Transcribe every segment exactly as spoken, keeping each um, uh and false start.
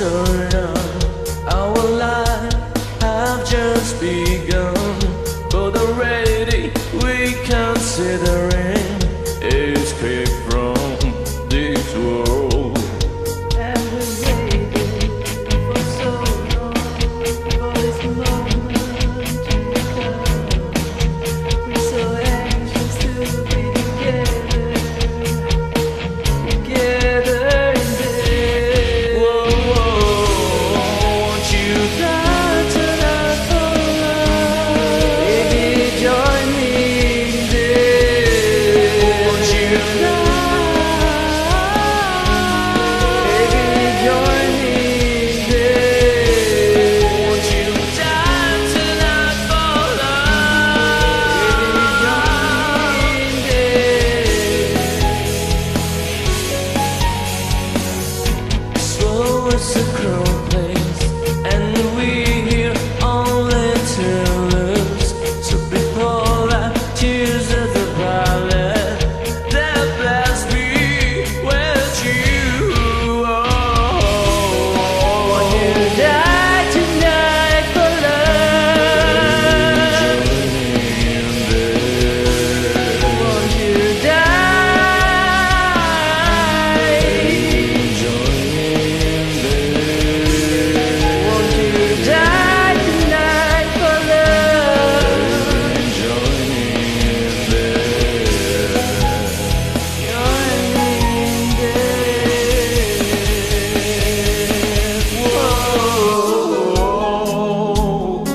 so young, our life have just begun. But already we considering escape from this world. And we waited for so long for this moment to come. We're so anxious to be together, together in bed. Whoa, whoa, won't you die tonight for love? Baby, join me in bed. Won't you die? Baby, join me in bed. Won't you die tonight for love? Slow as a crow plays, and we hear only tulips. So before that, tears of the violet, that blessed me with you. Won't you die tonight for love? Won't you die? Won't you die tonight for love? Join me in bed. Whoa,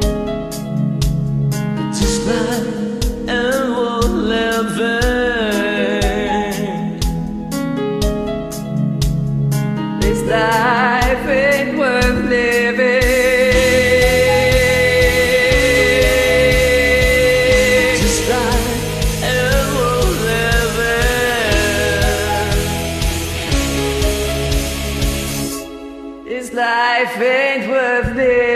just like and we're living. This life ain't worth living. Just like and we're living. This life ain't worth living.